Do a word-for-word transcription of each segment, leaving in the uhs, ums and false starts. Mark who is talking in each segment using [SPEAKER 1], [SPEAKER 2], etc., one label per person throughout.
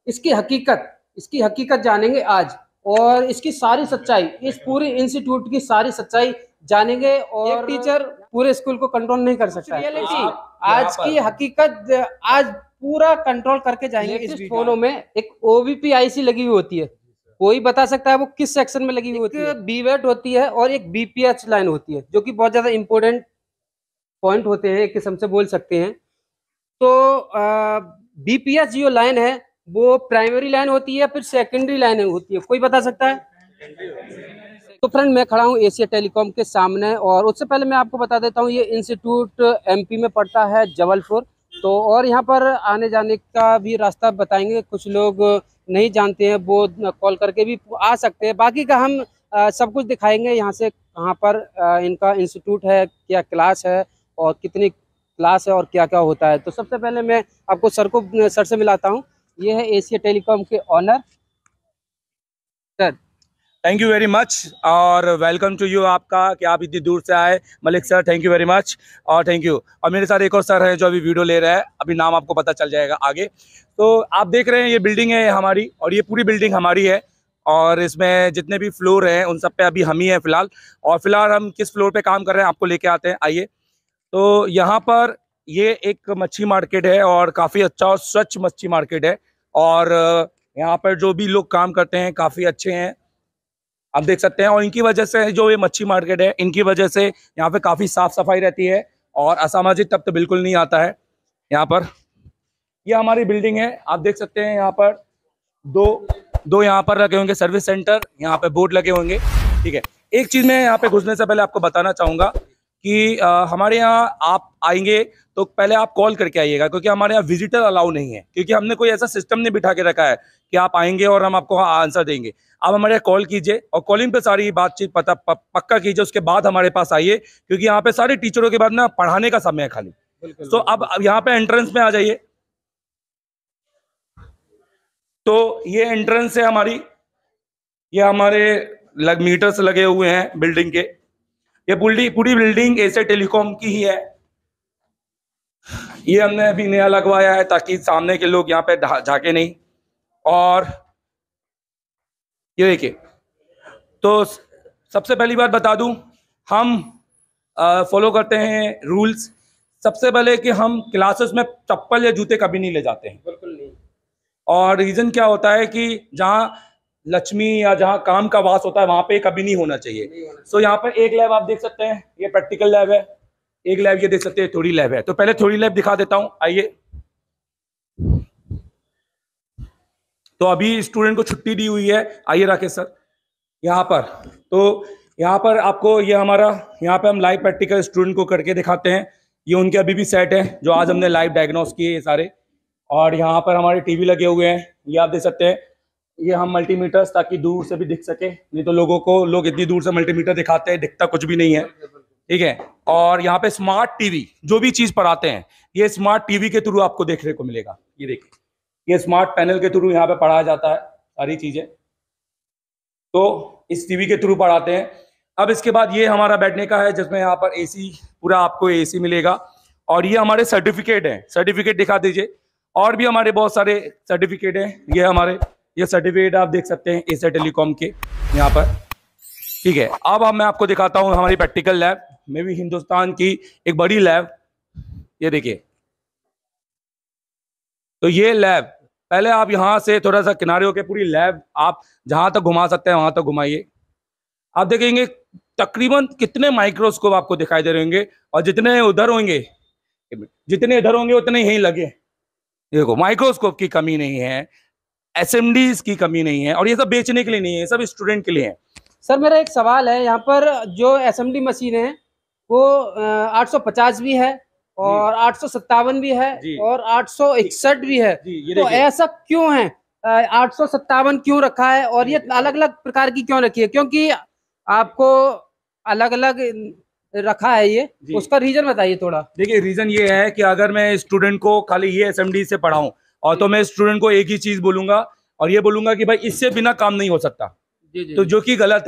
[SPEAKER 1] इसकी हकीकत इसकी हकीकत जानेंगे आज, और इसकी सारी सच्चाई, इस पूरे इंस्टीट्यूट की सारी सच्चाई जानेंगे। और एक टीचर पूरे स्कूल को कंट्रोल नहीं कर सकता है। रियलिटी आज की हकीकत आज पूरा कंट्रोल करके जाएंगे। इस फोनों में एक ओवीपी आईसी लगी हुई होती है, कोई बता सकता है वो किस सेक्शन में लगी हुई होती है? बीवेट होती है और एक बीपीएच लाइन होती है, जो कि बहुत ज्यादा इंपॉर्टेंट पॉइंट होते हैं, एक किस्म से बोल सकते हैं। तो बीपीएच जो लाइन है वो प्राइमरी लाइन होती है, फिर सेकेंडरी लाइन होती है, कोई बता सकता है? तो फ्रेंड, मैं खड़ा हूँ एशिया टेलीकॉम के सामने, और उससे पहले मैं आपको बता देता हूँ ये इंस्टीट्यूट एमपी में पड़ता है, जबलपुर। तो और यहाँ पर आने जाने का भी रास्ता बताएंगे, कुछ लोग नहीं जानते हैं वो कॉल करके भी आ सकते हैं। बाकी का हम आ, सब कुछ दिखाएंगे, यहाँ से कहाँ पर आ, इनका इंस्टीट्यूट है, क्या क्लास है और कितनी क्लास है और क्या क्या होता है। तो सबसे पहले मैं आपको सर को सर से मिलाता हूँ। ये है एशिया टेलीकॉम के owner sir.
[SPEAKER 2] Thank you very much और वेलकम टू यू। आपका कि आप इतनी दूर से आए, Malik sir, thank you very much और थैंक यू। और मेरे साथ एक और सर है जो अभी वीडियो ले रहा है, अभी नाम आपको पता चल जाएगा आगे। तो आप देख रहे हैं ये बिल्डिंग है हमारी, और ये पूरी बिल्डिंग हमारी है, और इसमें जितने भी फ्लोर हैं उन सब पे अभी हम ही हैं फिलहाल। और फिलहाल हम किस फ्लोर पे काम कर रहे हैं आपको लेके आते हैं, आइए। तो यहाँ पर ये एक मच्छी मार्केट है और काफ़ी अच्छा और स्वच्छ मच्छी मार्केट है, और यहाँ पर जो भी लोग काम करते हैं काफ़ी अच्छे हैं, आप देख सकते हैं। और इनकी वजह से जो ये मच्छी मार्केट है, इनकी वजह से यहाँ पे काफ़ी साफ सफाई रहती है और असामाजिक तत्व बिल्कुल नहीं आता है यहाँ पर। ये हमारी बिल्डिंग है, आप देख सकते हैं। यहाँ पर दो दो यहाँ पर लगे होंगे सर्विस सेंटर, यहाँ पे बोर्ड लगे होंगे, ठीक है। एक चीज़ मैं यहाँ पे घुसने से पहले आपको बताना चाहूँगा कि आ, हमारे यहाँ आप आएंगे तो पहले आप कॉल करके आइएगा, क्योंकि हमारे यहाँ विजिटर अलाउ नहीं है, क्योंकि हमने कोई ऐसा सिस्टम नहीं बिठा के रखा है कि आप आएंगे और हम आपको आंसर देंगे। आप हमारे यहाँ कॉल कीजिए और कॉलिंग पे सारी बातचीत पता प, पक्का कीजिए, उसके बाद हमारे पास आइए, क्योंकि यहाँ पे सारे टीचरों के बाद ना पढ़ाने का समय है खाली। तो अब अब यहाँ पे एंट्रेंस में आ जाइए। तो ये एंट्रेंस है हमारी, ये हमारे लग मीटर्स लगे हुए हैं बिल्डिंग के। ये पूरी पूरी बिल्डिंग एशिया टेलीकॉम की ही है। ये हमने अभी नया लगवाया है ताकि सामने के लोग यहाँ पे झाके नहीं। और ये देखिए, तो सबसे पहली बात बता दूं, हम फॉलो करते हैं रूल्स। सबसे पहले कि हम क्लासेस में चप्पल या जूते कभी नहीं ले जाते हैं,
[SPEAKER 1] बिल्कुल नहीं।
[SPEAKER 2] और रीजन क्या होता है कि जहाँ लक्ष्मी या जहाँ काम का वास होता है वहां पे कभी नहीं होना चाहिए। सो so, यहाँ पर एक लैब आप देख सकते हैं, ये प्रैक्टिकल लैब है। एक लैब ये देख सकते हैं थ्योरी लैब है। तो पहले थ्योरी लैब दिखा देता हूँ, आइए। तो अभी स्टूडेंट को छुट्टी दी हुई है, आइए राकेश सर यहाँ पर। तो यहाँ पर आपको ये हमारा, यहाँ पे हम लाइव प्रैक्टिकल स्टूडेंट को करके दिखाते हैं। ये उनके अभी भी सेट है जो आज हमने लाइव डायग्नोस किए ये सारे। और यहाँ पर हमारे टीवी लगे हुए हैं, ये आप देख सकते हैं। ये हम मल्टीमीटर्स ताकि दूर से भी दिख सके, नहीं तो लोगों को लोग इतनी दूर से मल्टीमीटर दिखाते हैं, दिखता कुछ भी नहीं है, ठीक है। और यहाँ पे स्मार्ट टीवी, जो भी चीज पढ़ाते हैं ये स्मार्ट टीवी के थ्रू आपको देखने को मिलेगा। ये देखिए, ये स्मार्ट पैनल के थ्रू यहाँ पे पढ़ाया जाता है सारी चीजें, तो इस टीवी के थ्रू पढ़ाते हैं। अब इसके बाद ये हमारा बैठने का है, जिसमें यहाँ पर एसी, पूरा आपको एसी मिलेगा। और ये हमारे सर्टिफिकेट हैं, सर्टिफिकेट दिखा दीजिए। और भी हमारे बहुत सारे सर्टिफिकेट हैं, ये हमारे ये सर्टिफिकेट आप देख सकते हैं एशिया टेलीकॉम के यहाँ पर, ठीक है। अब अब मैं आपको दिखाता हूँ हमारी प्रैक्टिकल लैब में भी, हिंदुस्तान की एक बड़ी लैब, ये देखिए। तो ये लैब, पहले आप यहाँ से थोड़ा सा किनारे होकर पूरी लैब आप जहां तक घुमा सकते हैं वहां तक घुमाइए। आप देखेंगे तकरीबन कितने माइक्रोस्कोप आपको दिखाई दे रहे होंगे, और जितने उधर होंगे जितने इधर होंगे उतने यहीं लगे। देखो, माइक्रोस्कोप की कमी नहीं है, एसएमडीज की कमी नहीं है, और ये सब बेचने के लिए नहीं है, सब स्टूडेंट के लिए है।
[SPEAKER 1] सर मेरा एक सवाल है, यहाँ पर जो एसएमडी मशीन है वो आठ सौ पचास भी है और आठ सौ सत्तावन भी है और आठ सौ इकसठ भी है। तो ऐसा क्यों है, आठ सौ सत्तावन क्यों रखा है और ये अलग अलग प्रकार की क्यों रखी है? क्योंकि आपको अलग अलग रखा है ये, उसका रीजन बताइए थोड़ा।
[SPEAKER 2] देखिए, रीजन ये है कि अगर मैं स्टूडेंट को खाली ये एसएमडी से पढ़ाऊं और तो मैं स्टूडेंट को एक ही चीज बोलूंगा और ये बोलूंगा कि भाई इससे बिना काम नहीं हो सकता, जी जी, तो जो कि गलत है।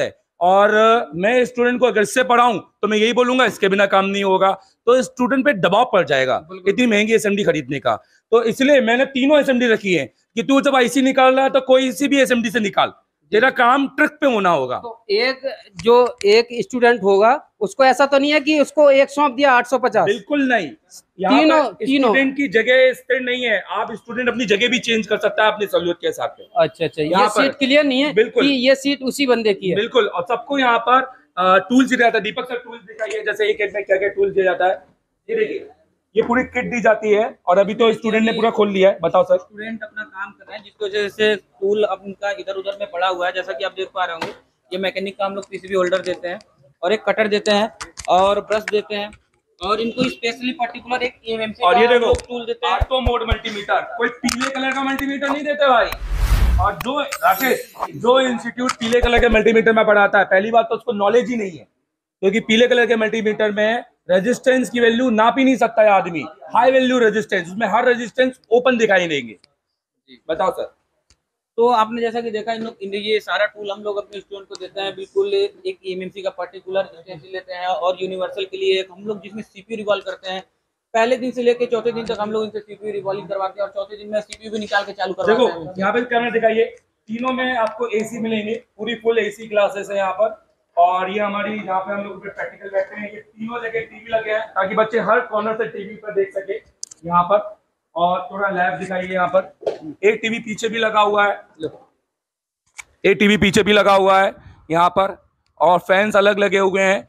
[SPEAKER 2] और मैं स्टूडेंट को अगर इससे पढ़ाऊं तो मैं यही बोलूंगा इसके बिना काम नहीं होगा, तो स्टूडेंट पे दबाव पड़ जाएगा इतनी महंगी एसएमडी खरीदने का। तो इसलिए मैंने तीनों एसएमडी रखी है कि तू जब आईसी निकाल रहा है तो कोई सी भी एसएमडी से निकाल, तेरा काम ट्रक पे होना होगा।
[SPEAKER 1] तो एक जो एक स्टूडेंट होगा उसको ऐसा तो नहीं है कि उसको एक सौंप दिया आठ सौ पचास,
[SPEAKER 2] बिल्कुल नहीं।
[SPEAKER 1] तीनों तीनों
[SPEAKER 2] स्टूडेंट की जगह स्थिर नहीं है, आप स्टूडेंट अपनी जगह भी चेंज कर सकता है अपनी सहूलियत के हिसाब से।
[SPEAKER 1] अच्छा अच्छा, ये सीट क्लियर नहीं है
[SPEAKER 2] बिल्कुल
[SPEAKER 1] कि ये सीट उसी बंदे की है।
[SPEAKER 2] बिल्कुल, और सबको यहाँ पर टूल्स दिया जाता है। दीपक सर टूल्स दिखाइए, जैसे एक एक में क्या क्या टूल्स दिया जाता है। ये देखिए, ये पूरी किट दी जाती है और अभी तो स्टूडेंट ने पूरा खोल लिया है। बताओ सर।
[SPEAKER 3] स्टूडेंट अपना काम कर रहे हैं जिसकी वजह से टूल उनका इधर उधर में पड़ा हुआ है, जैसा कि आप देख पा रहे होंगे। ये मैकेनिक का हम लोग पीसीबी होल्डर देते हैं और एक कटर देते हैं और ब्रश देते हैं और इनको स्पेशली पर्टिकुलर एक ईएमएमसी
[SPEAKER 2] और ये देखो
[SPEAKER 3] टूल देते हैं,
[SPEAKER 2] ऑटो मोड मल्टीमीटर। कोई पीले कलर का मल्टीमीटर नहीं देते भाई। और जो राकेश जो इंस्टीट्यूट पीले कलर के मल्टीमीटर में पढ़ाता है, पहली बात तो उसको नॉलेज ही नहीं है, क्योंकि पीले कलर के मल्टीमीटर में रेजिस्टेंस की वैल्यू नाप ही नहीं सकता है आदमी। हाई वैल्यू रेजिस्टेंस, उसमें हर रेजिस्टेंस ओपन दिखाई देंगे। बताओ सर।
[SPEAKER 3] तो आपने जैसा कि देखा, इन लोग ये सारा टूल हम लोग अपने स्टूडेंट को देते हैं। बिल्कुल एक ईएमएमसी का पर्टिकुलर स्टेंसिल लेते हैं और यूनिवर्सल के लिए एक हम लोग जिसमें सीपीयू रिवॉल्व करते हैं। पहले दिन से लेकर चौथे दिन तक हम लोग इनसे सीपीयू रिवॉल्विंग करवाते हैं और चौथे दिन में सीपीयू भी निकाल के चालू करवाते हैं।
[SPEAKER 2] देखो यहाँ पे कैमरा दिखाइए, तीनों में आपको एसी मिलेंगे, पूरी फुल एसी क्लासेस है यहाँ पर। और ये हमारी जहाँ पे हम लोग प्रैक्टिकल बैठते हैं, ये तीनों जगह टीवी लगे हैं ताकि बच्चे हर कॉर्नर से टीवी पर देख सके यहाँ पर। और थोड़ा लैब दिखाइए, यहाँ पर एक टीवी पीछे भी लगा हुआ है, एक टीवी पीछे भी लगा हुआ है यहाँ पर, और फैंस अलग लगे हुए हैं।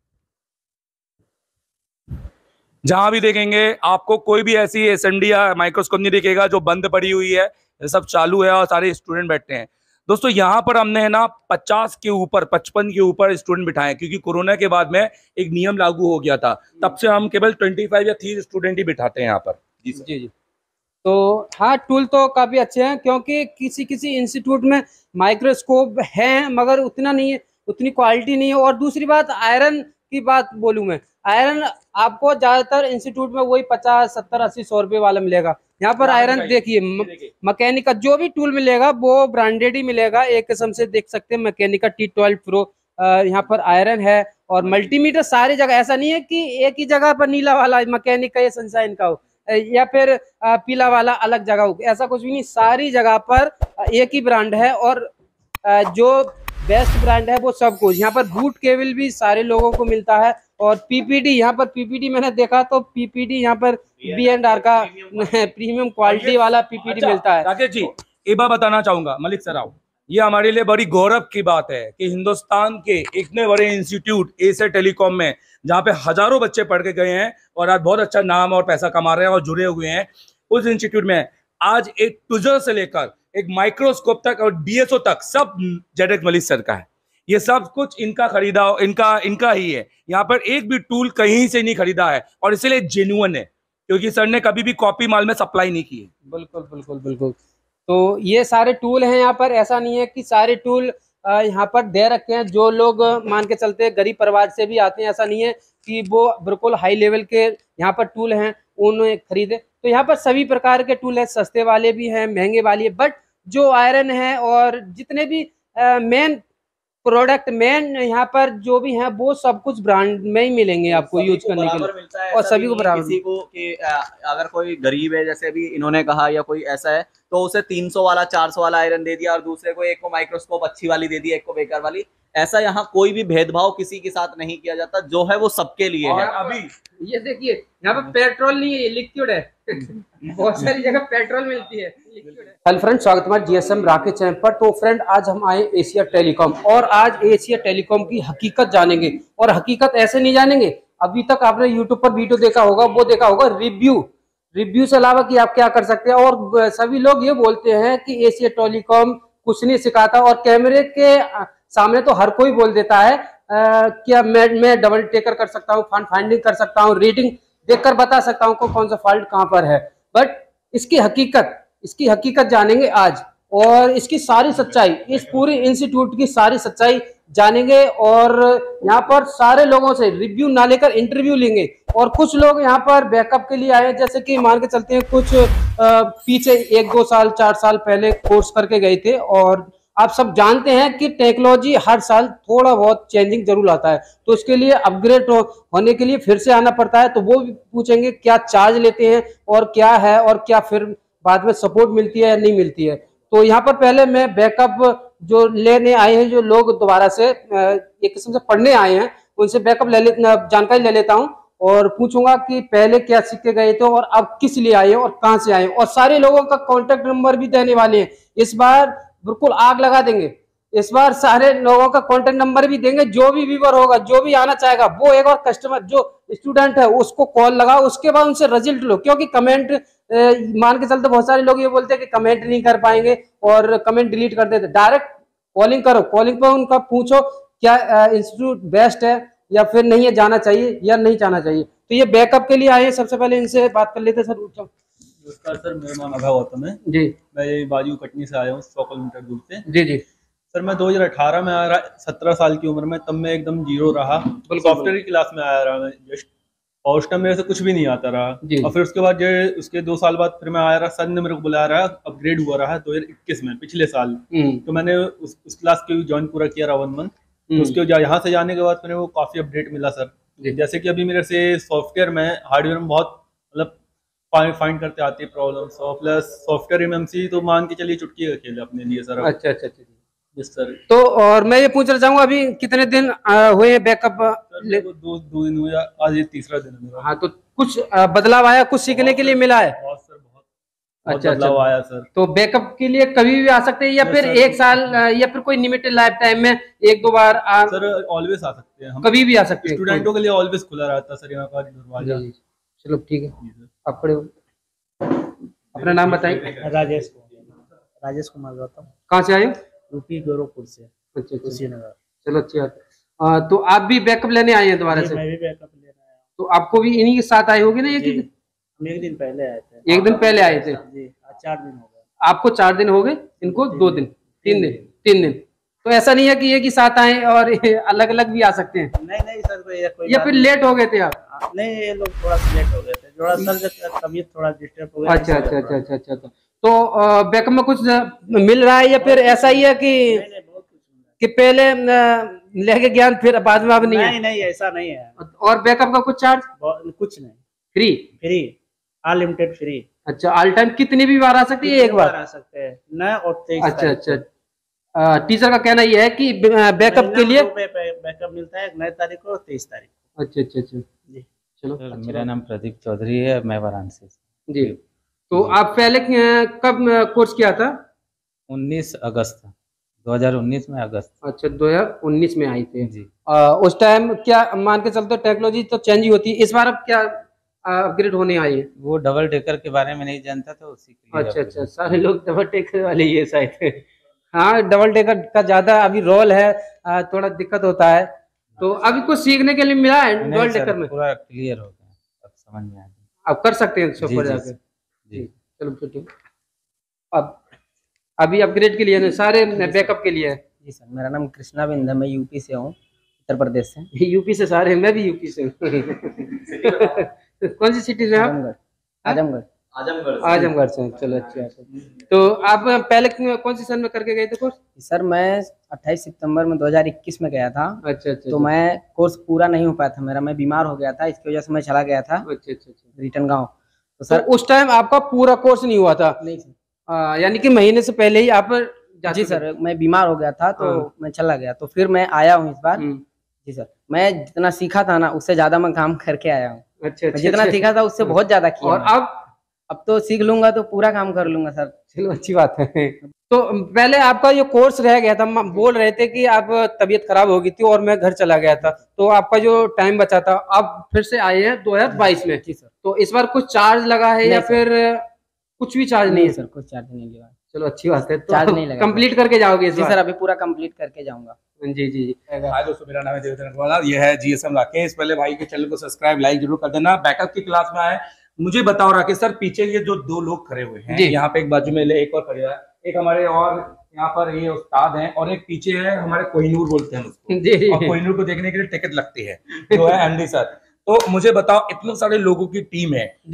[SPEAKER 2] जहां भी देखेंगे आपको कोई भी ऐसी एसएमडी या माइक्रोस्कोप नहीं दिखेगा जो बंद पड़ी हुई है, ये सब चालू है और सारे स्टूडेंट बैठते हैं। दोस्तों यहाँ पर हमने है ना पचास के ऊपर पचपन के ऊपर स्टूडेंट बिठाए, क्योंकि कोरोना के बाद में एक नियम लागू हो गया था, तब से हम केवल पच्चीस या तीस स्टूडेंट ही बिठाते हैं यहाँ पर। जी
[SPEAKER 1] जी जी। तो हाँ, टूल तो काफी अच्छे हैं, क्योंकि किसी किसी इंस्टीट्यूट में माइक्रोस्कोप है मगर उतना नहीं है, उतनी क्वालिटी नहीं है। और दूसरी बात, आयरन की बात बोलूं मैं, आयरन आपको ज्यादातर इंस्टीट्यूट में वही पचास सत्तर अस्सी सौ रुपए वाला मिलेगा। यहाँ पर आयरन देखिए, मैकेनिक का जो भी टूल मिलेगा वो ब्रांडेड ही मिलेगा। एक किस्म से देख सकते हैं मैकेनिक का टी ट्वेल्व प्रो, यहाँ पर आयरन है। और मल्टीमीटर सारी जगह, ऐसा नहीं है कि एक ही जगह पर नीला वाला मैकेनिक का या सनशाइन का हो या फिर पीला वाला अलग जगह हो, ऐसा कुछ भी नहीं। सारी जगह पर एक ही ब्रांड है और जो बेस्ट ब्रांड है वो सब कुछ। यहाँ पर बूट केबल भी सारे लोगों को मिलता है। और पीपीडी, यहाँ पर पीपीडी मैंने देखा तो पीपीडी यहाँ पर बी एंड आर का प्रीमियम क्वालिटी वाला पीपीडी अच्छा, मिलता है।
[SPEAKER 2] राकेश जी एक बात बताना चाहूंगा, मलिक सर आओ, ये हमारे लिए बड़ी गौरव की बात है कि हिंदुस्तान के इतने बड़े इंस्टीट्यूट एशिया टेलीकॉम में, जहाँ पे हजारों बच्चे पढ़ के गए हैं और आज बहुत अच्छा नाम और पैसा कमा रहे हैं और जुड़े हुए हैं, उस इंस्टीट्यूट में आज एक ट्विजर से लेकर एक माइक्रोस्कोप तक और डीएसओ तक सब जेडेक्स मलिक सर का है। ये सब कुछ इनका खरीदा, इनका इनका ही है। यहाँ पर एक भी टूल कहीं से नहीं खरीदा है और इसलिए जेन्युइन है, क्योंकि सर ने कभी भी कॉपी माल में सप्लाई नहीं की है।
[SPEAKER 1] बिल्कुल बिल्कुल बिल्कुल। तो ये सारे टूल हैं यहाँ पर, ऐसा नहीं है कि सारे टूल यहाँ पर दे रखे हैं। जो लोग मान के चलते हैं गरीब परिवार से भी आते हैं, ऐसा नहीं है कि वो बिल्कुल हाई लेवल के यहाँ पर टूल हैं उन्हें खरीदे। तो यहाँ पर सभी प्रकार के टूल हैं, सस्ते वाले भी हैं, महंगे वाले, बट जो आयरन है और जितने भी मेन प्रोडक्ट मेन यहाँ पर जो भी है वो सब कुछ ब्रांड में ही मिलेंगे आपको यूज करने के लिए
[SPEAKER 4] मिलता है।
[SPEAKER 1] और सभी को बराबर।
[SPEAKER 4] किसी को कि अगर कोई गरीब है, जैसे अभी इन्होंने कहा, या कोई ऐसा है तो उसे तीन सौ वाला चार सौ वाला आयरन दे दिया और दूसरे को एक को माइक्रोस्कोप अच्छी वाली दे दी, एक को बेकार वाली। ऐसा यहाँ कोई भी भेदभाव किसी के साथ नहीं किया जाता, जो है वो सबके लिए है।
[SPEAKER 2] अभी
[SPEAKER 1] ये देखिए यहाँ पे पेट्रोल नहीं है, लिक्विड है। बहुत सारी जगह पेट्रोल मिलती है, लिक्विड है। हेलो फ्रेंड, स्वागत है जीएसएम राकेश चैनल पर। तो फ्रेंड आज हम आए एशिया टेलीकॉम और आज एशिया टेलीकॉम की हकीकत जानेंगे। और हकीकत ऐसे नहीं जानेंगे, अभी तक आपने यूट्यूब पर वीडियो देखा होगा, वो देखा होगा रिव्यू, रिव्यू से अलावा कि आप क्या कर सकते हैं। और सभी लोग ये बोलते हैं कि एशिया टेलीकॉम कुछ नहीं सिखाता, और कैमरे के सामने तो हर कोई बोल देता है आ, क्या मैं मैं डबल टेकर कर सकता हूँ, फॉन्ट फाइंडिंग कर सकता हूँ, रीडिंग देखकर बता सकता हूँ को कौन सा फॉल्ट कहाँ पर है। बट इसकी हकीकत इसकी हकीकत जानेंगे आज, और इसकी सारी सच्चाई, इस पूरी इंस्टीट्यूट की सारी सच्चाई जानेंगे। और यहाँ पर सारे लोगों से रिव्यू ना लेकर इंटरव्यू लेंगे। और कुछ लोग यहाँ पर बैकअप के लिए आए, जैसे कि मान के चलते हैं कुछ आ, पीछे एक दो साल चार साल पहले कोर्स करके गए थे और आप सब जानते हैं कि टेक्नोलॉजी हर साल थोड़ा बहुत चेंजिंग जरूर आता है, तो उसके लिए अपग्रेड होने के लिए फिर से आना पड़ता है। तो वो भी पूछेंगे क्या चार्ज लेते हैं और क्या है, और क्या फिर बाद में सपोर्ट मिलती है या नहीं मिलती है। तो यहाँ पर पहले मैं बैकअप जो लेने आए हैं, जो लोग दोबारा से एक किस्म से पढ़ने आए हैं, उनसे बैकअप ले ले जानकारी ले लेता हूँ और पूछूंगा कि पहले क्या सीख के गए थे और अब किस लिए आए और कहाँ से आए, और सारे लोगों का कॉन्टेक्ट नंबर भी देने वाले हैं। इस बार बिल्कुल आग लगा देंगे, इस बार सारे लोगों का कॉन्टेक्ट नंबर भी देंगे। जो भी व्यूवर होगा, जो भी आना चाहेगा, वो एक और कस्टमर जो स्टूडेंट है उसको कॉल लगाओ, उसके बाद उनसे रिजल्ट लो। क्योंकि कमेंट मान के चलते बहुत सारे लोग ये बोलते हैं कि कमेंट नहीं कर पाएंगे और कमेंट डिलीट कर देते। डायरेक्ट कॉलिंग करो, कॉलिंग पर उनका पूछो क्या इंस्टीट्यूट बेस्ट है या फिर नहीं है, जाना चाहिए या नहीं जाना चाहिए। तो ये बैकअप के लिए आए हैं, सबसे पहले इनसे बात कर लेते हैं। सर
[SPEAKER 5] नमस्कार सर, मेरा नाम अभय गौतम है
[SPEAKER 1] जी।
[SPEAKER 5] मैं ये बाजू कटनी से आया हूँ, सौ किलोमीटर दूर से।
[SPEAKER 1] जी जी
[SPEAKER 5] सर मैं दो हज़ार अठारह में आया रहा, सत्रह साल की उम्र में, तब मैं एकदम जीरो रहा, सॉफ्टवेयर की क्लास में आया रहा मैं जस्ट, और उस टाइम मेरे से कुछ भी नहीं आता रहा। और फिर उसके बाद जो उसके दो साल बाद फिर मैं आया रहा, सर ने मेरे को बुलाया रहा, अपग्रेड हुआ रहा दो हज़ार इक्कीस में, पिछले साल। तो मैंने उस, उस क्लास के ज्वाइन पूरा किया रहा वन मंथ। तो उसके यहाँ से जाने के बाद मेरे को काफी अपडेट मिला सर। जैसे कि अभी मेरे से सॉफ्टवेयर में, हार्डवेयर में बहुत मतलब फाइंड करते आती है प्रॉब्लम्स, और प्लस सॉफ्टवेयर एमएमसी तो मान के चलिए चुटकी का खेल है अपने लिए सर।
[SPEAKER 1] अच्छा अच्छा अच्छा
[SPEAKER 5] यस सर।
[SPEAKER 1] तो और मैं ये पूछना चाहूंगा, अभी कितने दिन आ, हुए बैकअप?
[SPEAKER 5] दो दो दिन हुए, आज ये तीसरा दिन है मेरा।
[SPEAKER 1] हाँ, तो कुछ आ, बदलाव आया, कुछ सीखने के लिए मिला है?
[SPEAKER 5] बहुत सर, बहुत बहुत
[SPEAKER 1] अच्छा
[SPEAKER 5] बदलाव
[SPEAKER 1] अच्छा
[SPEAKER 5] आया सर।
[SPEAKER 1] तो बैकअप के लिए कभी भी आ सकते हैं या
[SPEAKER 5] Yes,
[SPEAKER 1] फिर
[SPEAKER 5] sir.
[SPEAKER 1] एक साल आ, या फिर कोई लिमिटेड लाइफ टाइम में एक दो बार आ,
[SPEAKER 5] सर ऑलवेज आ सकते हैं हम,
[SPEAKER 1] कभी भी आ सकते हैं
[SPEAKER 5] स्टूडेंटों के लिए ऑलवेज खुला रहता है सर यहाँ का दरवाजा।
[SPEAKER 1] जी, जी। चलो ठीक है, आप खड़े हो, अपना नाम बताइए।
[SPEAKER 6] राजेश कुमार राजेश कुमार गौतम,
[SPEAKER 1] कहाँ से आए हो?
[SPEAKER 6] यूपी गोरखपुर से,
[SPEAKER 1] अच्छा अच्छा,
[SPEAKER 6] कुशीनगर।
[SPEAKER 1] चलो अच्छी बात है। आ, तो आप भी बैकअप लेने आए हैं दोबारा से?
[SPEAKER 6] मैं भी बैकअप लेने आया हूँ।
[SPEAKER 1] तो आपको भी इन्हीं के साथ आए होगे ना? एक
[SPEAKER 6] जी, हम एक दिन पहले आए थे।
[SPEAKER 1] एक दिन पहले आए थे
[SPEAKER 6] जी, आज चार दिन हो गए।
[SPEAKER 1] आपको? चार दिन हो गए, इनको दो दिन, तीन दिन, तीन दिन। तो ऐसा नहीं है कि एक ही साथ आए और अलग अलग भी आ सकते हैं?
[SPEAKER 6] नहीं नहीं सर, कोई कोई
[SPEAKER 1] या फिर लेट हो गए थे आप?
[SPEAKER 6] नहीं, ये लोग थोड़ा सा लेट हो गए थे, थोड़ा सर तबीयत थोड़ा डिस्टर्ब हो गया।
[SPEAKER 1] अच्छा अच्छा अच्छा अच्छा अच्छा। तो बैकअप में कुछ मिल रहा है या फिर ऐसा ही है कि कि पहले लेके ज्ञान फिर बाद में अब नहीं है?
[SPEAKER 6] नहीं नहीं, ऐसा नहीं है।
[SPEAKER 1] और बैकअप का कुछ चार्ज?
[SPEAKER 6] कुछ नहीं,
[SPEAKER 1] फ्री
[SPEAKER 6] फ्री, अनलिमिटेड फ्री।
[SPEAKER 1] अच्छा, ऑल टाइम कितनी भी बार आ सकती है? एक बार
[SPEAKER 6] आ सकते हैं न, और तेईस।
[SPEAKER 1] अच्छा अच्छा। टीचर का कहना यह है कि बैकअप के लिए
[SPEAKER 6] बैकअप मिलता है नौ तारीख को, तेईस तारीख को।
[SPEAKER 1] अच्छा अच्छा अच्छा
[SPEAKER 6] जी।
[SPEAKER 1] चलो,
[SPEAKER 7] मेरा नाम प्रदीप चौधरी है, मैं वाराणसी से।
[SPEAKER 1] जी। तो आप पहले कब कोर्स किया था?
[SPEAKER 7] उन्नीस अगस्त दो हज़ार उन्नीस में, अगस्त।
[SPEAKER 1] अच्छा, दो हज़ार उन्नीस में आई थे
[SPEAKER 7] जी।
[SPEAKER 1] आ, उस टाइम क्या मान के चलते टेक्नोलॉजी तो चेंज ही होती है, इस बार अब क्या अपग्रेड होने आई है?
[SPEAKER 7] वो डबल डेकर के बारे में नहीं जानता था, उसी के लिए।
[SPEAKER 1] अच्छा अच्छा, सारे लोग डबल डेकर वाले ही है शायद। हाँ, डबल डेकर का ज्यादा अभी रोल है, आ, थोड़ा दिक्कत होता है। तो अभी कुछ सीखने के लिए मिला है डबल डेकर में?
[SPEAKER 7] पूरा क्लियर हो गया, अब समझ में आ गया।
[SPEAKER 1] आप कर सकते हैं शॉप पर जाके?
[SPEAKER 7] जी,
[SPEAKER 1] चलो ठीक। अब अभी अपग्रेड के लिए है, सारे बैकअप के लिए है?
[SPEAKER 8] जी सर, मेरा नाम कृष्णा बिंद है, मैं यूपी से हूँ, उत्तर प्रदेश से।
[SPEAKER 1] यूपी से सारे, मैं भी यूपी से हूँ। कौन सी सिटी से आप?
[SPEAKER 8] आजमगढ़। आजमगढ़
[SPEAKER 4] आजमगढ़
[SPEAKER 1] आजमगढ़ से। चलो अच्छी बात है। तो आप पहले कौन सी सन में करके गए थे कोर्स?
[SPEAKER 8] सर मैं अट्ठाईस सितंबर में दो हज़ार इक्कीस में गया था।
[SPEAKER 1] अच्छा अच्छा।
[SPEAKER 8] तो मैं कोर्स पूरा नहीं हो पाया था मेरा, मैं बीमार हो गया था, इसकी वजह से मैं चला गया था
[SPEAKER 1] अच्छा अच्छा अच्छा
[SPEAKER 8] रिटर्न गाँव। तो
[SPEAKER 1] सर
[SPEAKER 8] सर
[SPEAKER 1] उस टाइम आपका पूरा कोर्स नहीं हुआ था?
[SPEAKER 8] नहीं सर,
[SPEAKER 1] आ, यानी कि महीने से पहले ही आप जा
[SPEAKER 8] जी
[SPEAKER 1] चुके थे?
[SPEAKER 8] सर, मैं बीमार हो गया था तो
[SPEAKER 1] हाँ।
[SPEAKER 8] मैं चला गया, तो फिर मैं आया हूँ इस बार।
[SPEAKER 1] हम्म।
[SPEAKER 8] जी सर, मैं जितना सीखा था ना उससे ज्यादा मैं काम करके आया हूँ।
[SPEAKER 1] अच्छा अच्छा।
[SPEAKER 8] मैं जितना
[SPEAKER 1] अच्छा।
[SPEAKER 8] सीखा था उससे बहुत ज्यादा किया।
[SPEAKER 1] और
[SPEAKER 8] मैं।
[SPEAKER 1] अब
[SPEAKER 8] अब तो सीख लूंगा तो पूरा काम कर लूंगा सर।
[SPEAKER 1] चलो अच्छी बात है। तो पहले आपका जो कोर्स रह गया था, हम बोल रहे थे कि आप तबीयत खराब हो गई थी और मैं घर चला गया था, तो आपका जो टाइम बचा था अब फिर से आए हैं दो हज़ार बाईस में।
[SPEAKER 8] जी सर।
[SPEAKER 1] तो इस बार कुछ चार्ज लगा है या
[SPEAKER 8] नहीं
[SPEAKER 1] फिर कुछ भी चार्ज नहीं
[SPEAKER 8] नहीं
[SPEAKER 1] है?
[SPEAKER 8] सर, कुछ चार्ज नहीं लिया।
[SPEAKER 1] चलो अच्छी बात है। तो
[SPEAKER 8] चार्ज नहीं लगा।
[SPEAKER 1] कंप्लीट करके जाओगे इस
[SPEAKER 8] जी
[SPEAKER 1] बार?
[SPEAKER 8] सर, अभी पूरा कंप्लीट करके जाऊंगा।
[SPEAKER 1] जी जी जी।
[SPEAKER 2] हाय दोस्तों, मेरा नाम है देवेंद्र अग्रवाल, ये है जीएसएम राकेश। पहले भाई के चैनल को सब्सक्राइब लाइक जरूर कर देना। बैकअप की क्लास में आए, मुझे बताओ राकेश सर, पीछे ये जो दो लोग खड़े हुए हैं, यहाँ पे एक बाजू में एक और खड़े हुआ है, एक हमारे और यहाँ पर ये उस्ताद हैं, और एक पीछे है हमारे कोहिनूर बोलते हैं उसको,
[SPEAKER 1] जी।
[SPEAKER 2] और कोहिनूर को देखने के लिए टिकट लगती है, जो है एमडी सर। तो मुझे बताओ, इतने सारे लोगों की टीम है, तो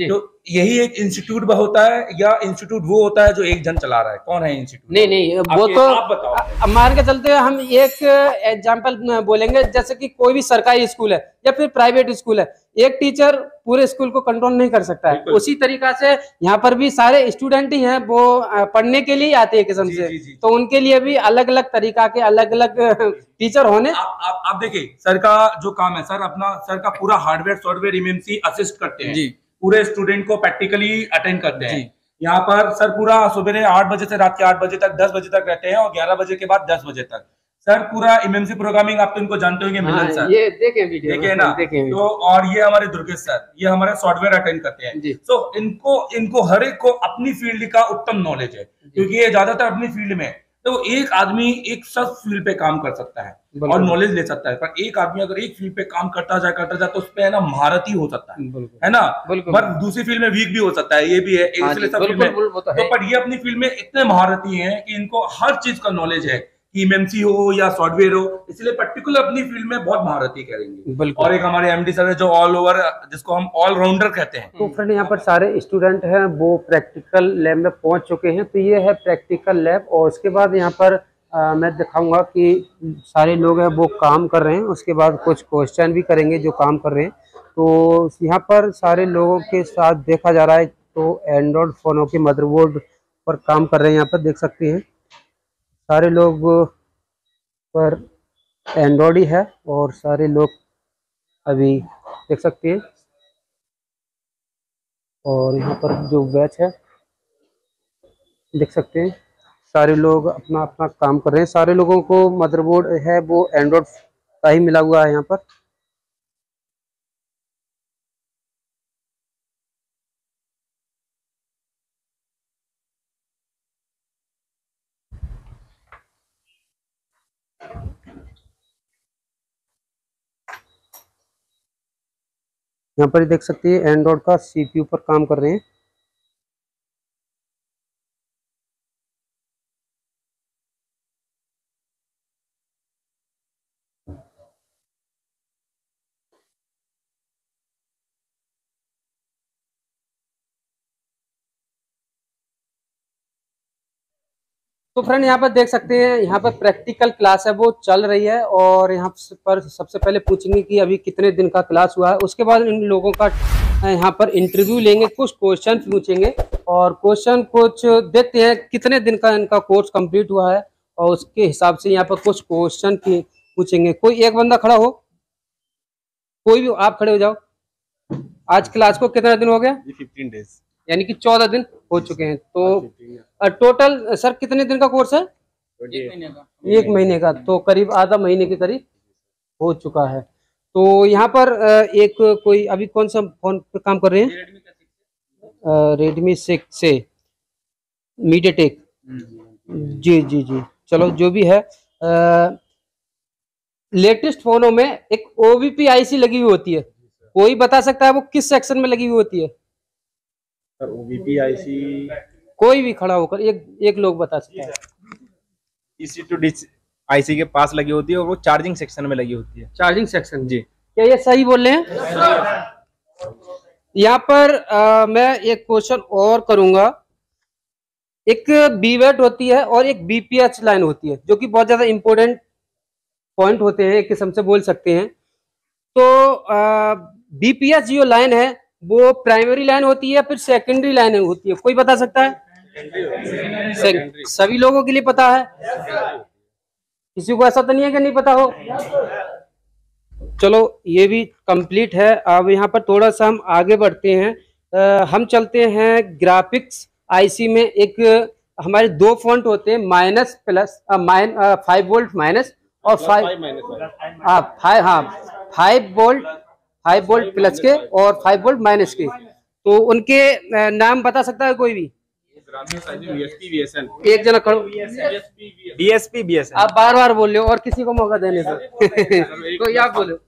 [SPEAKER 2] यही एक इंस्टीट्यूट होता है या इंस्टीट्यूट वो होता है जो एक जन चला रहा है? कौन है इंस्टीट्यूट?
[SPEAKER 1] नहीं नहीं वो तो
[SPEAKER 2] आप बताओ।
[SPEAKER 1] मान के चलते हैं हम एक एग्जांपल बोलेंगे, जैसे कि कोई भी सरकारी स्कूल है या फिर प्राइवेट स्कूल है, एक टीचर पूरे स्कूल को कंट्रोल नहीं कर सकता है। उसी तरीका से यहाँ पर भी सारे स्टूडेंट ही हैं, वो पढ़ने के लिए आते हैं किस्म से, तो उनके लिए भी अलग अलग तरीका के अलग अलग टीचर होने।
[SPEAKER 2] आप आप, आप देखिए सर का जो काम है, सर अपना सर का पूरा हार्डवेयर सॉफ्टवेयर एमएमसी असिस्ट करते हैं जी, पूरे स्टूडेंट को प्रैक्टिकली अटेंड करते हैं। यहाँ पर सर पूरा सुबह आठ बजे से रात के आठ बजे तक दस बजे तक रहते हैं और ग्यारह बजे के बाद दस बजे तक सर पूरा एमएमसी प्रोग्रामिंग आप तो इनको जानते होंगे मिलन सर,
[SPEAKER 1] ये देखें वीडियो
[SPEAKER 2] देखे ना, तो और ये हमारे दुर्गेश सर, ये हमारे सॉफ्टवेयर अटेंड करते हैं। तो इनको इनको हर एक को अपनी फील्ड का उत्तम नॉलेज है, क्योंकि ये ज्यादातर अपनी फील्ड में, तो एक आदमी एक सब फील्ड पे काम कर सकता है और नॉलेज ले सकता है, पर एक आदमी अगर एक फील्ड पे काम करता जाए करता जाए तो उस पे है ना महारती हो सकता है, है ना, पर दूसरी फील्ड में वीक भी हो सकता है, ये भी है, इसलिए सब फील्ड में तो, पर ये अपनी फील्ड में इतने महारती हैं कि इनको हर चीज का नॉलेज है, एमएमसी हो या सॉफ्टवेयर हो, इसलिए पर्टिकुलर अपनी फील्ड में बहुत महारती करेंगे। और एक हमारे एमडी सर है जो ऑल ओवर, जिसको हम ऑल राउंडर कहते हैं।
[SPEAKER 1] तो फ्रेंड यहाँ पर सारे स्टूडेंट हैं वो प्रैक्टिकल लैब में पहुंच चुके हैं, तो ये है प्रैक्टिकल लैब, और उसके बाद यहाँ पर आ, मैं दिखाऊंगा कि सारे लोग हैं वो काम कर रहे हैं, उसके बाद कुछ क्वेश्चन भी करेंगे जो काम कर रहे हैं। तो यहाँ पर सारे लोगों के साथ देखा जा रहा है, तो एंड्रॉयड फोनों के मदरबोर्ड पर काम कर रहे हैं, यहाँ पर देख सकते हैं सारे लोग पर एंड्रॉयड ही है, और सारे लोग अभी देख सकते हैं। और यहाँ पर जो बैच है देख सकते हैं, सारे लोग अपना अपना काम कर रहे हैं, सारे लोगों को मदरबोर्ड है वो एंड्रॉयड का ही मिला हुआ है यहाँ पर। यहाँ पर देख सकते हैं एंड्रॉयड का सीपीयू पर काम कर रहे हैं। तो फ्रेंड यहाँ पर देख सकते हैं, यहाँ पर प्रैक्टिकल क्लास है वो चल रही है, और यहाँ पर सबसे पहले पूछेंगे कि अभी कितने दिन का क्लास हुआ है, उसके बाद इन लोगों का यहाँ पर इंटरव्यू लेंगे, कुछ क्वेश्चन पूछेंगे, और क्वेश्चन कुछ देखते हैं कितने दिन का इनका कोर्स कंप्लीट हुआ है, और उसके हिसाब से यहाँ पर कुछ क्वेश्चन पूछेंगे। कोई एक बंदा खड़ा हो, कोई भी आप खड़े हो जाओ। आज क्लास को कितना दिन हो गया?
[SPEAKER 5] फिफ्टीन डेज,
[SPEAKER 1] यानी कि चौदह दिन हो चुके हैं। तो टोटल सर कितने दिन का कोर्स है?
[SPEAKER 3] एक महीने का।
[SPEAKER 1] एक महीने का, तो करीब आधा महीने के करीब हो चुका है। तो यहाँ पर एक कोई अभी कौन सा फोन पर काम कर रहे हैं? रेडमी सिक्स से मीडियाटेक। जी जी जी, चलो जो भी है, लेटेस्ट फोनों में एक ओवीपी आईसी लगी हुई होती है, कोई बता सकता है वो किस सेक्शन में लगी हुई होती है?
[SPEAKER 5] सर ओवीपी आईसी
[SPEAKER 1] कोई भी खड़ा होकर एक एक लोग बता सकता है।
[SPEAKER 5] इसी टू डी आईसी के पास लगी होती है और वो चार्जिंग सेक्शन में लगी होती है।
[SPEAKER 1] चार्जिंग सेक्शन, जी क्या ये सही बोल रहे हैं? यहाँ पर आ, मैं एक क्वेश्चन और करूंगा। एक बीवेट होती है और एक बीपीएच लाइन होती है, जो कि बहुत ज्यादा इंपॉर्टेंट पॉइंट होते हैं, एक किस्म से बोल सकते हैं। तो बीपीएच जो लाइन है वो प्राइमरी लाइन होती है या फिर सेकेंडरी लाइन होती है? कोई बता सकता है? सभी लोगों के लिए पता है, किसी को ऐसा तो नहीं है कि नहीं पता हो? चलो ये भी कंप्लीट है। अब यहाँ पर थोड़ा सा हम आगे बढ़ते हैं, आ, हम चलते हैं ग्राफिक्स आईसी में। एक हमारे दो फॉन्ट होते हैं, minus plus, minus five volt minus और फाइव हाँ फाइव हाँ five volt five volt plus के और फाइव वोल्ट माइनस के। तो उनके नाम बता सकता है कोई भी? एक जना खड़ो।
[SPEAKER 5] DSP BSN.
[SPEAKER 1] आप बार बार बोल रहे हो और किसी को मौका देने से तो ये आप बोलो।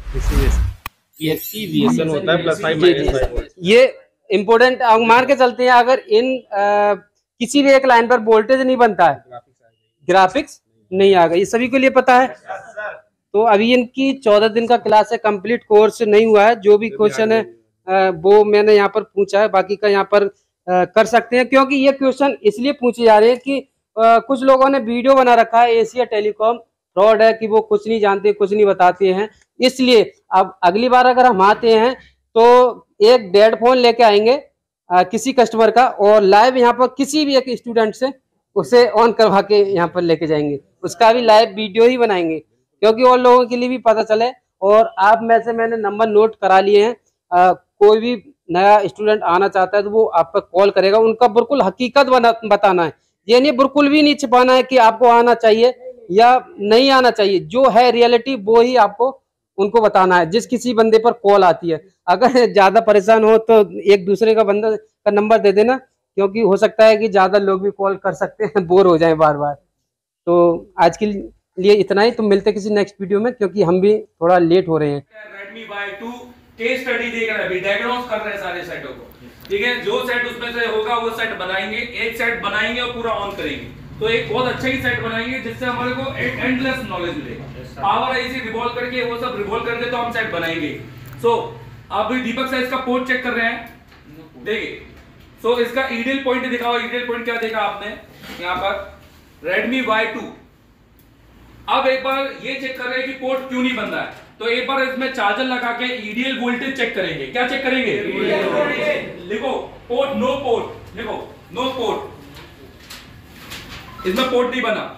[SPEAKER 5] होता है प्लस फाइव माइनस फाइव।
[SPEAKER 1] ये इम्पोर्टेंट मान के चलते हैं, अगर इन आ, किसी भी एक लाइन पर वोल्टेज नहीं बनता है, ग्राफिक्स नहीं आ गई, ये सभी के लिए पता है। तो अभी इनकी चौदह दिन का क्लास है, कंप्लीट कोर्स नहीं हुआ है। जो भी क्वेश्चन है वो मैंने यहाँ पर पूछा है, बाकी का यहाँ पर कर सकते हैं, क्योंकि ये क्वेश्चन इसलिए पूछे जा रहे हैं कि कुछ लोगों ने वीडियो बना रखा है एशिया टेलीकॉम फ्रॉड है, कि वो कुछ नहीं जानते कुछ नहीं बताते हैं। इसलिए अब अगली बार अगर हम आते हैं तो एक डेड फोन लेके आएंगे आ, किसी कस्टमर का, और लाइव यहाँ पर किसी भी एक स्टूडेंट से उसे ऑन करवा के यहाँ पर लेके जाएंगे, उसका भी लाइव वीडियो ही बनाएंगे, क्योंकि और लोगों के लिए भी पता चले। और आप में से मैंने नंबर नोट करा लिए हैं, आ, कोई भी नया स्टूडेंट आना चाहता है तो वो आप पर कॉल करेगा, उनका बिल्कुल हकीकत बना बताना है, ये नहीं बिल्कुल भी नहीं छिपाना है कि आपको आना चाहिए या नहीं आना चाहिए, जो है रियलिटी वो ही आपको उनको बताना है। जिस किसी बंदे पर कॉल आती है, अगर ज्यादा परेशान हो तो एक दूसरे का बंदा का नंबर दे देना, क्योंकि हो सकता है कि ज्यादा लोग भी कॉल कर सकते हैं, बोर हो जाए बार बार। तो आज के लिए इतना ही, तुम मिलते किसी नेक्स्ट वीडियो में, क्योंकि हम भी थोड़ा लेट हो रहे हैं।
[SPEAKER 2] Redmi Y two case study देख रहे हैं, अभी डायग्नोस कर रहे हैं सारे सेटों को, ठीक है। जो सेट उसमें से होगा वो सेट बनाएंगे, एक सेट बनाएंगे और पूरा ऑन करेंगे, तो एक बहुत अच्छा ही सेट बनाएंगे जिससे हमारे को एंडलेस नॉलेज मिलेगा। पावर ऐसे रिवॉल्व करके वो सब रिवॉल्व करके तो हम सेट बनाएंगे। सो so, अब दीपक सर इसका पोर्ट चेक कर रहे हैं, देखिए। सो so, इसका ईडियल पॉइंट दिखाओ, ईडियल पॉइंट क्या देखा आपने यहाँ पर Redmi Y टू। अब एक बार ये चेक कर रहे हैं कि पोर्ट क्यों नहीं बन रहा है, तो एक बार इसमें चार्जर लगा के ईडियल वोल्टेज चेक करेंगे। क्या चेक करेंगे? लिखो पोर्ट, नो पोर्ट, लिखो नो पोर्ट, इसमें पोर्ट नहीं बना।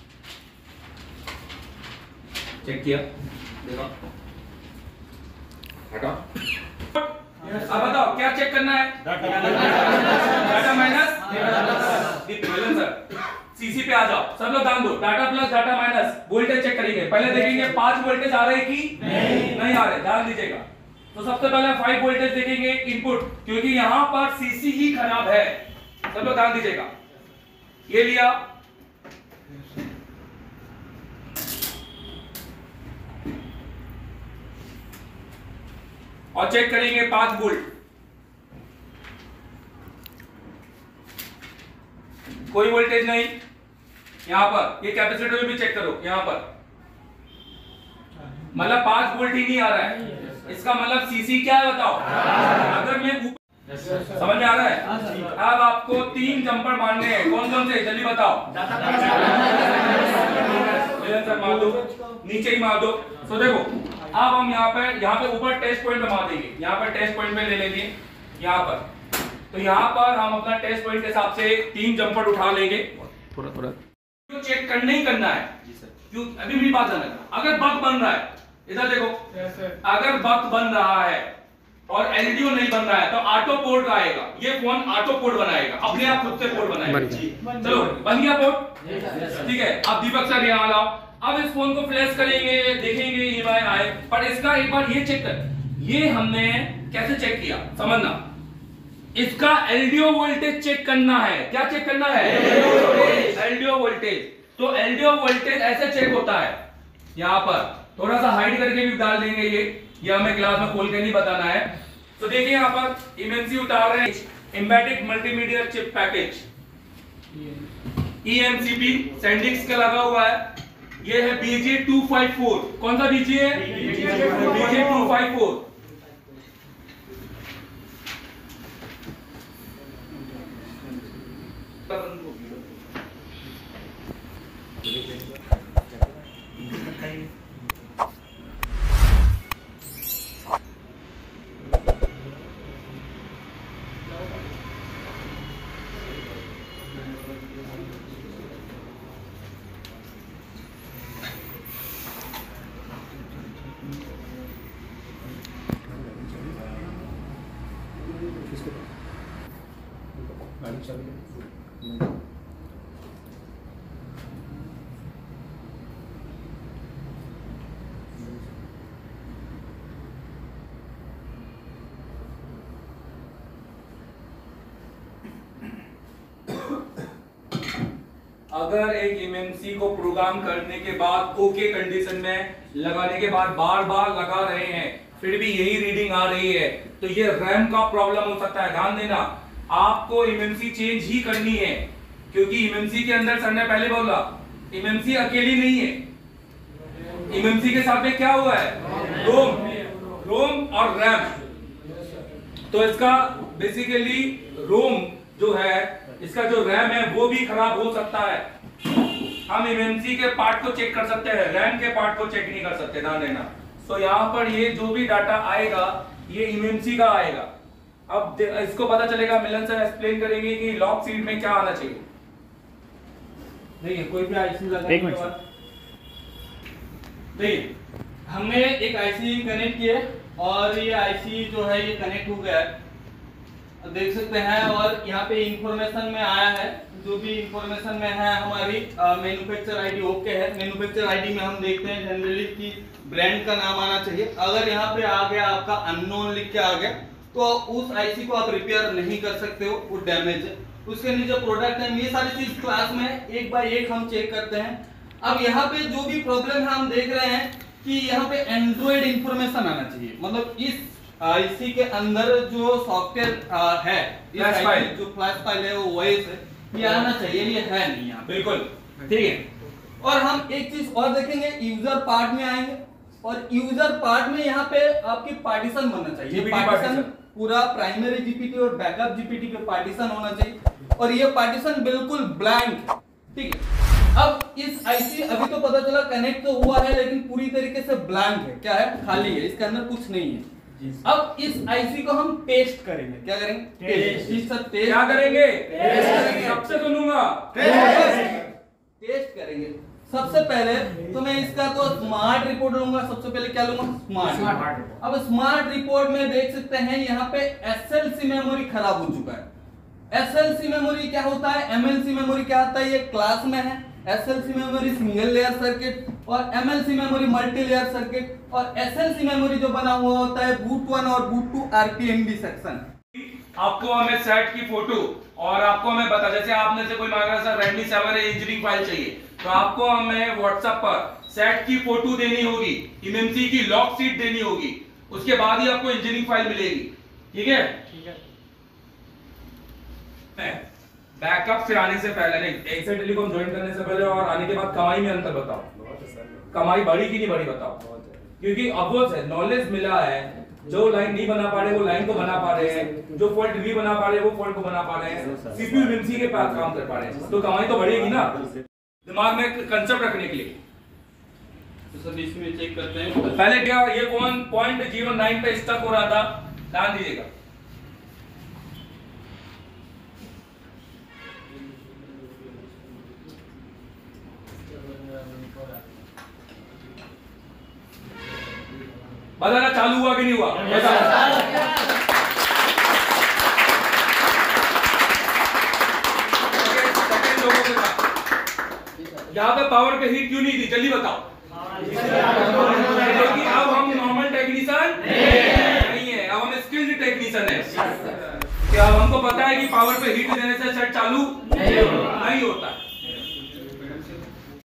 [SPEAKER 2] चेक किया, देखो, हटा। अब बताओ क्या चेक करना है? डाटा माइनस सर, सीसी पे आ जाओ, सब लोग ध्यान दो। Data plus data minus voltage check करेंगे। पहले देखेंगे पांच वोल्टेज आ रहे कि नहीं, नहीं आ रहे, ध्यान दीजिएगा। तो सबसे पहले फाइव वोल्टेज देखेंगे इनपुट, क्योंकि यहां पर सीसी ही खराब है, सब लोग ध्यान दीजिएगा। ये लिया, और चेक करेंगे पांच वोल्ट, कोई वोल्टेज नहीं। यहां पर ये कैपेसिटर भी चेक करो, यहां पर मतलब पांच वोल्ट ही नहीं आ रहा है, इसका मतलब सीसी क्या है बताओ। अगर मैं समझ में आ रहा है? अब आपको तीन जंपर मारने हैं, कौन कौन से जल्दी बताओ। सर मार दो, नीचे ही मार दो। तो देखो अब हम यहाँ पे यहाँ पे ऊपर टेस्ट पॉइंट पे मार देंगे, यहाँ पर टेस्ट पॉइंट पे ले लेंगे यहाँ पर। तो यहाँ पर हम अपना टेस्ट पॉइंट के हिसाब से तीन जंपर उठा लेंगे, थोड़ा थोड़ा तो चेक करना ही करना है। क्यों अभी भी बात है, अगर बग बन रहा है, इधर देखो, अगर बग बन रहा है और एलडीओ नहीं बन रहा है तो ऑटो पोर्ट आएगा, ये फोन ऑटो पोर्ट बनाएगा, अपने आप खुद से पोर्ट बनाएगा। चलो बन गया पोर्ट, ठीक है। अब दीपक सर यहाँ लाओ, अब इस फोन को फ्लैश करेंगे, देखेंगे ईएमआई आए, पर इसका एक बार ये चेक कर, ये हमने कैसे चेक किया समझना। इसका एलडीओ वोल्टेज चेक करना है। क्या चेक करना है? LDO voltage. तो एलडीओ वोल्टेज ऐसे चेक होता है, यहाँ पर थोड़ा सा हाइड करके भी डाल देंगे, ये ये हमें क्लास में खोल के नहीं बताना है। तो देखिए यहाँ पर इमेंसी उतार रहे हैं, embedded multimedia chip package EMCP SanDisk का लगा हुआ है। ये है बीजे टू फाइव फोर। कौन सा बीजे है? BJ two five four. अगर एक एमएमसी को प्रोग्राम करने के बाद ओके कंडीशन में लगाने के बाद बार बार लगा रहे हैं, फिर भी यही रीडिंग आ रही है, तो ये रैम का प्रॉब्लम हो सकता है। ध्यान देना, आपको एमएमसी चेंज ही करनी है, क्योंकि एमएमसी के अंदर सर ने पहले बोला एमएमसी अकेली नहीं है, एमएमसी के साथ में क्या हुआ है? रोम रोम और रैम। तो इसका बेसिकली रोम जो है, इसका जो रैम है वो भी खराब हो सकता है। हम एमएमसी के पार्ट को चेक कर सकते हैं, रैम के पार्ट को चेक नहीं कर सकते, ध्यान देना। तो यहाँ पर ये जो भी डाटा आएगा ये एमएमसी का आएगा। अब इसको पता चलेगा, मिलन सर एक्सप्लेन करेंगे कि लॉक सीट में क्या आना चाहिए।
[SPEAKER 3] देखिए कोई भी आईसी लगाने के बाद देखिए हमने एक आईसी कनेक्ट किया और ये आईसी जो है ये कनेक्ट हो गया है, देख सकते हैं। और यहाँ पे इंफॉर्मेशन में आया है, जो भी इंफॉर्मेशन में है हमारी मैन्युफैक्चर आईडी ओके है। मैन्युफैक्चर आईडी में हम देखते हैं जनरली कि ब्रांड का नाम आना चाहिए। अगर यहाँ पे आ गया आपका अननोन लिख के आ गया तो उस आईसी को आप रिपेयर नहीं कर सकते हो, वो डैमेज है। उसके नीचे प्रोडक्ट है, ये सारी चीज क्लास में एक बाय एक हम चेक करते हैं। अब यहाँ पे जो भी प्रॉब्लम है हम देख रहे हैं कि यहाँ पे एंड्रॉइड इंफॉर्मेशन आना चाहिए, मतलब इस आईसी के अंदर जो सॉफ्टवेयर है, इस फाइल जो फ्लैश फाइल है वो वॉइस है, ये आना चाहिए, ये है नहीं यहाँ बिल्कुल ठीक है। और हम एक चीज और देखेंगे, यूजर पार्ट में आएंगे और यूजर पार्ट में यहाँ पे आपकी पार्टीशन बनना चाहिए। पार्टीशन पूरा प्राइमरी जीपीटी और बैकअप जीपीटी के पार्टीशन होना चाहिए और ये पार्टीशन बिल्कुल ब्लैंक, ठीक है। अब इस आईसी अभी तो पता चला कनेक्ट तो हुआ है लेकिन पूरी तरीके से ब्लैंक है, क्या है, खाली है, इसके अंदर कुछ नहीं है। अब इस आईसी को हम टेस्ट करेंगे, क्या करेंगे, टेस्ट, टेस्ट
[SPEAKER 2] क्या करेंगे, सबसे सुनूंगा,
[SPEAKER 3] टेस्ट करेंगे। सबसे पहले तो मैं इसका तो स्मार्ट रिपोर्ट लूंगा, सबसे पहले क्या लूंगा, स्मार्ट। अब स्मार्ट रिपोर्ट में देख सकते हैं यहाँ पे एसएलसी मेमोरी खराब हो चुका है। एसएलसी मेमोरी क्या होता है, एमएलसी मेमोरी क्या होता है, ये क्लास में है। SLC memory single layer circuit और MLC memory multi layer circuit और एसएलसी मेमोरी जो बना हुआ होता है बूट वन और बूट टू आरपीएमबी सेक्शन।
[SPEAKER 2] आपको हमें सेट की फोटो और आपको हमें बता, जैसे आपने से कोई मांगा sir Redmi seven engineering file चाहिए, तो आपको हमें व्हाट्सएप पर सेट की फोटो देनी होगी, एमएमसी की लॉक शीट देनी होगी, उसके बाद ही आपको इंजीनियरिंग फाइल मिलेगी, ठीक है ठीक है। बैकअप से आने से पहले, नहीं एक्सेल टेलीकॉम ज्वाइन करने से पहले और आने के बाद कमाई में अंतर बताओ, कमाई बढ़ी कि नहीं बढ़ी बताओ, क्योंकि अफसोस है नॉलेज मिला है, जो लाइन नहीं बना पा रहे वो लाइन को बना पा रहे हैं, जो फॉल्ट नहीं बना पा रहे वो फॉल्ट को बना पा रहे हैं, सीपीयू एमएमसी के पास काम कर पा रहे हैं, तो कमाई तो बढ़ेगी ना, दिमाग में कंसेप्ट रखने के लिए।
[SPEAKER 3] तो सब इसमें चेक करते हैं।
[SPEAKER 2] पहले क्या ये कौन पॉइंट जीरो नाइन पे स्टक हो रहा था, ध्यान दीजिएगा। बताना चालू हुआ कि नहीं हुआ, यहाँ पे पावर पे हीट क्यों नहीं थी, जल्दी बताओ। क्योंकि अब हम नॉर्मल टेक्नीशियन नहीं है, अब हम स्किल्ड टेक्नीशियन है। क्या अब हमको पता है कि पावर पे हीट देने से सेट चालू नहीं होता है।